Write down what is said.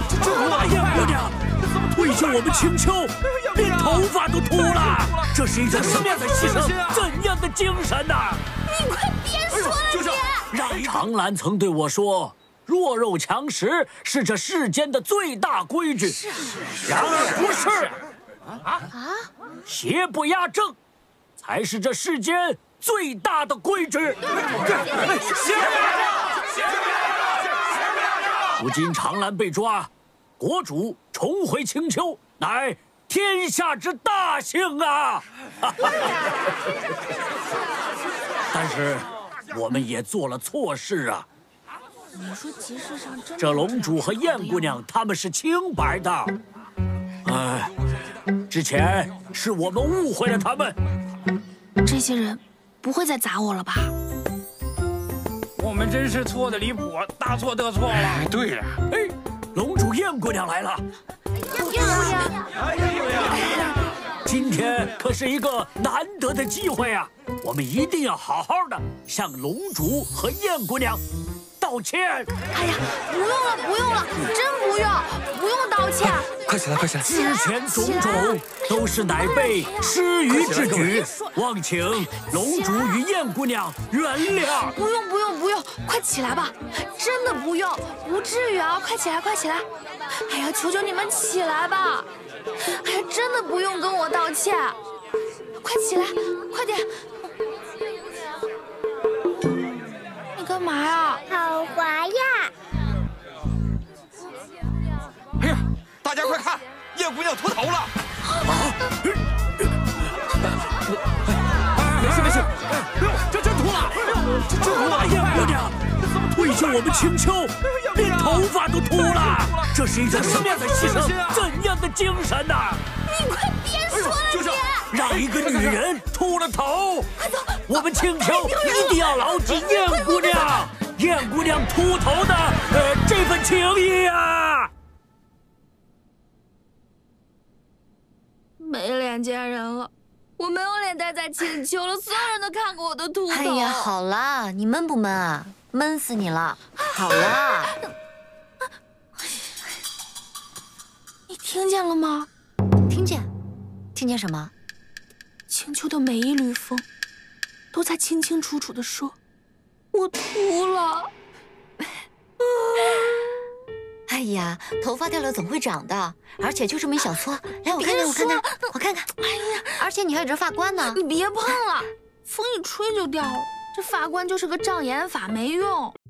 这大燕姑娘为救我们青丘，连头发都秃了，这是一种什么样的牺牲？怎样的精神呐？ 你快别说了， 你！长兰曾对我说。 弱肉强食是这世间的最大规矩，然而不是邪不压正，才是这世间最大的规矩。邪不压正！如今长兰被抓，国主重回青丘，乃天下之大幸啊！但是我们也做了错事啊。 你说集市上真这龙主和燕姑娘他们是清白的，之前是我们误会了他们。 这些人不会再砸我了吧？ 我们真是错的离谱，大错特错了。 对了， 哎，龙主燕姑娘来了。 燕姑娘， 今天可是一个难得的机会啊！我们一定要好好的向龙主和燕姑娘。 道歉！ 哎呀，不用了，不用了，真不用道歉。 快起来，快起来！ 之前种种都是乃辈失愚之举，望请龙主与燕姑娘原谅。 不用，快起来吧！真的不用，不至于啊！快起来，快起来！哎呀，求求你们起来吧！哎呀，真的不用跟我道歉，快起来，快点！ 干嘛呀？ 好滑呀！ 哎呀，大家快看，燕姑娘秃头了！ 没事，这真秃了！这大燕姑娘为救我们青丘，连头发都秃了，这是一种什么样的牺牲？怎样的精神呐？ 你快别说了，你！ 让一个女人秃了头！ 快走！ 我们青丘一定要牢记燕姑娘秃头的这份情谊啊！ 没脸见人了，我没有脸待在青丘了，所有人都看过我的秃头。 哎呀，好啦，你闷不闷啊？闷死你了！好啦， 你听见了吗？ 听见，听见什么？ 青丘的每一缕风。 都在清清楚楚地说：“我秃了。” 哎呀，头发掉了总会长的，而且就这么一小撮。来，我看看，我看看。哎呀，而且你还有这发冠呢。 你别碰了，风一吹就掉了。这发冠就是个障眼法，没用。